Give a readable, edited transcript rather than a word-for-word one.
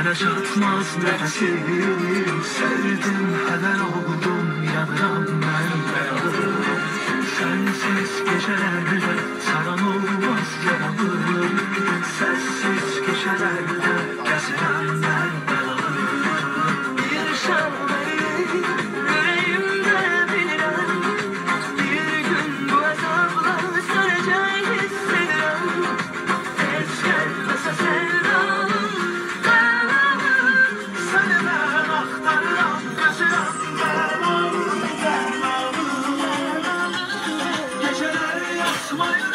yaşatmaz nefesim. Sevdim, heder oldum, yanıram ben. Sensiz gecelerde saran olmaz yaralı. Sessiz gecelerde kesilen ben belalı. Bir şarkıyı yüreğimde bilirim. Bir gün bu azaplar sönecek hissediyorum. Es gelmese sevdalım, dermanım. Seni ben aktarıram, gözüram dermanım, dermanım. Geceler yatmayın.